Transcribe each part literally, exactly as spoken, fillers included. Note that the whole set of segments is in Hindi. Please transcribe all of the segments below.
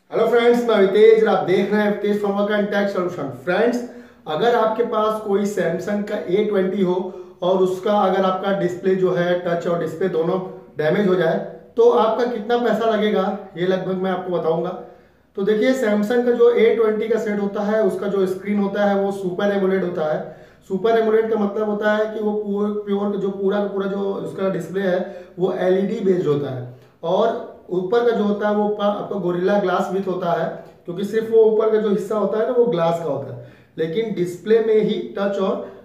हेलो फ्रेंड्स, मैं हितेश और आप देख रहे हैं Hitesh from work and tech solution. Friends, अगर आपके पास कोई सैमसंग का ए ट्वेंटी हो और उसका अगर आपका डिस्प्ले जो है टच और डिस्प्ले दोनों डैमेज हो जाए तो आपका कितना पैसा लगेगा ये लगभग मैं आपको बताऊंगा। तो देखिए, सैमसंग का जो ए ट्वेंटी का सेट होता है उसका जो स्क्रीन होता है वो सुपर एमोलेड होता है। सुपर एमोलेड का मतलब होता है कि वो प्योर प्योर जो पूरा का पूरा जो उसका डिस्प्ले है वो एलईडी बेस्ड होता है। और ऊपर का जो होता है वो आपका गोरिल्ला ग्लास विथ होता है, क्योंकि सिर्फ वो ऊपर का जो हिस्सा होता है ना वो ग्लास का होता है, लेकिन डिस्प्ले में ही टच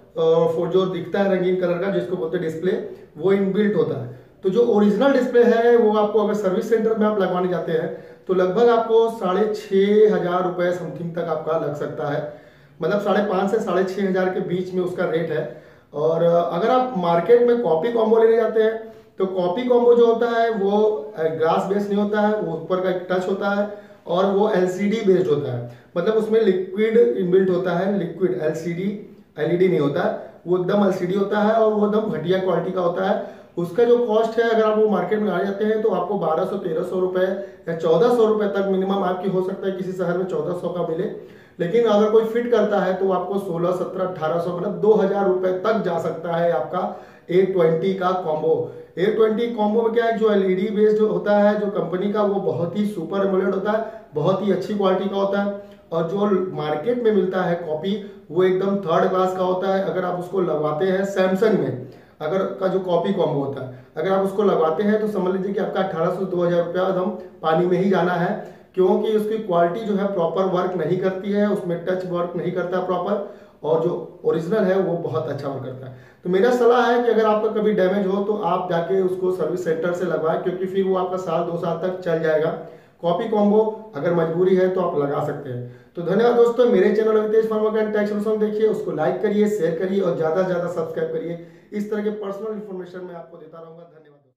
और फॉर जो दिखता है रंगीन कलर का जिसको बोलते हैं डिस्प्ले, वो इनबिल्ट होता है। तो जो ओरिजिनल डिस्प्ले है वो आपको अगर सर्विस सेंटर में आप लगवाने जाते हैं तो लगभग आपको साढ़े छः हजार रुपये समथिंग तक आपका लग सकता है। मतलब साढ़े पाँच से साढ़े छः हजार के बीच में उसका रेट है। और अगर आप मार्केट में कॉपी कॉम्बो लेने जाते हैं तो कॉपी कॉम्बो जो होता है वो ग्लास बेस्ड नहीं होता है, वो ऊपर का एक टच होता है और वो एलसीडी बेस्ड होता है। मतलब उसमें लिक्विड इनबिल्ट होता है, लिक्विड एलसीडी, एलईडी नहीं होता है, वो एकदम एलसीडी होता है और वो एकदम घटिया क्वालिटी का होता है। उसका जो कॉस्ट है अगर आप वो मार्केट में आ जाते हैं तो आपको बारह सौ तेरह सौ रुपए या चौदह सौ रुपए तक मिनिमम आपकी हो सकता है किसी शहर में चौदह सौ का मिले। लेकिन अगर कोई फिट करता है तो आपको सोलह सत्रह अठारह सौ मतलब दो हजार रुपए तक जा सकता है आपका ए ट्वेंटी का कॉम्बो। ए ट्वेंटी कॉम्बो में क्या है, जो एलईडी बेस्ड होता है जो कंपनी का वो बहुत ही सुपर एमोलेड होता है, बहुत ही अच्छी क्वालिटी का होता है। और जो मार्केट में मिलता है कॉपी वो एकदम थर्ड क्लास का होता है। अगर आप उसको लगवाते हैं सैमसंग में अगर का जो कॉपी कॉम्बो होता है अगर आप उसको लगवाते हैं तो समझ लीजिए कि आपका अठारह सौ दो हजार रुपया एकदम पानी में ही जाना है, क्योंकि उसकी क्वालिटी जो है प्रॉपर वर्क नहीं करती है, उसमें टच वर्क नहीं करता प्रॉपर, और जो ओरिजिनल है वो बहुत अच्छा वर्क करता है। तो मेरा सलाह है कि अगर आपका कभी डैमेज हो तो आप जाके उसको सर्विस सेंटर से लगवाएं, क्योंकि फिर वो आपका साल दो साल तक चल जाएगा। कॉपी कॉम्बो अगर मजबूरी है तो आप लगा सकते हैं। तो धन्यवाद दोस्तों, मेरे चैनल हितेश वर्मा का टेक सॉल्यूशन देखिए, उसको लाइक करिए, शेयर करिए और ज़्यादा से ज़्यादा सब्सक्राइब करिए। इस तरह के पर्सनल इन्फॉर्मेशन मैं आपको देता रहूँगा। धन्यवाद।